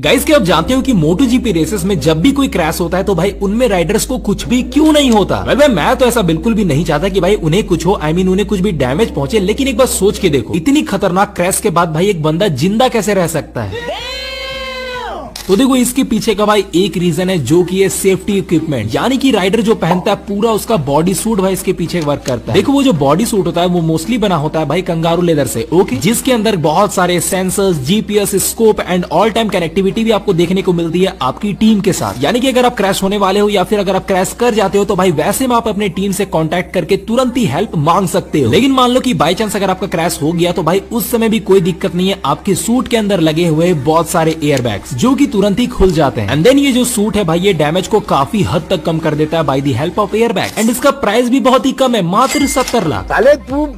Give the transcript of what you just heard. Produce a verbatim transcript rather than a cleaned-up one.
Guys क्या आप जानते हो कि मोटो जीपी रेसेस में जब भी कोई क्रैश होता है तो भाई उनमें राइडर्स को कुछ भी क्यों नहीं होता। भाई भाई मैं तो ऐसा बिल्कुल भी नहीं चाहता कि भाई उन्हें कुछ हो, आई मीन उन्हें कुछ भी डैमेज पहुंचे, लेकिन एक बार सोच के देखो इतनी खतरनाक क्रैश के बाद भाई एक बंदा जिंदा कैसे रह सकता है। तो देखो इसके पीछे का भाई एक रीजन है जो कि है सेफ्टी इक्विपमेंट, यानी कि राइडर जो पहनता है पूरा उसका बॉडी सूट भाई इसके पीछे वर्क करता है। देखो वो जो बॉडी सूट होता है वो मोस्टली बना होता है भाई कंगारू लेदर से, ओके, जिसके अंदर बहुत सारे sensors, GPS, scope and all time connectivity भी आपको देखने को मिलती है आपकी टीम के साथ। यानी कि अगर आप क्रैश होने वाले हो या फिर अगर आप क्रैश कर जाते हो तो भाई वैसे में आप अपने टीम से कॉन्टेक्ट करके तुरंत ही हेल्प मांग सकते हो। लेकिन मान लो कि बाई चांस अगर आपका क्रैश हो गया तो भाई उस समय भी कोई दिक्कत नहीं है, आपके सूट के अंदर लगे हुए बहुत सारे एयर बैग्स जो कि तुरंत ही खुल जाते हैं। एंड देन ये जो सूट है भाई ये डैमेज को काफी हद तक कम कर देता है by the help of airbag, and इसका प्राइस भी बहुत ही कम है, मात्र सत्तर लाख। साले तू